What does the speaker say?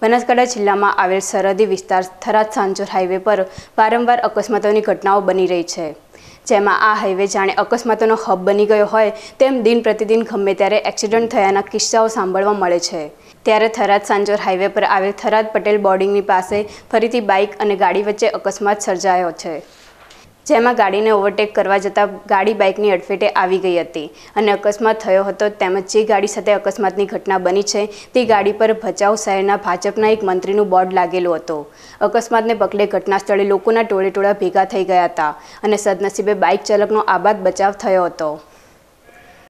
બનાસકાંઠા જિલ્લામાં આવેલ સરહદી વિસ્તાર થરાદ સાંજોર હાઈવે પર વારંવાર અકસ્માતોની ઘટનાઓ બની રહી છે, જેમાં આ હાઈવે જાણે અકસ્માતોનો હબ બની ગયો હોય તેમ દિન પ્રતિદિન ગમે ત્યારે એક્સિડન્ટ થયાના કિસ્સાઓ સાંભળવા મળે છે। ત્યારે થરાદ સાંજોર હાઈવે પર આવેલ થરાદ પટેલ બોર્ડિંગની પાસે ફરીથી બાઇક અને ગાડી વચ્ચે અકસ્માત સર્જાયો છે, જેમાં ગાડીને ઓવરટેક કરવા જતાં ગાડી બાઇકની અડફેટે આવી ગઈ હતી અને અકસ્માત થયો હતો। તેમજ જે ગાડી સાથે અકસ્માતની ઘટના બની છે તે ગાડી પર ભચાઉ શહેરના ભાજપના એક મંત્રીનું બોર્ડ લાગેલું હતું। અકસ્માતને પગલે ઘટના સ્થળે લોકોના ટોળેટોળા ભેગા થઈ ગયા હતા અને સદનસીબે બાઇક ચાલકનો આબાદ બચાવ થયો હતો।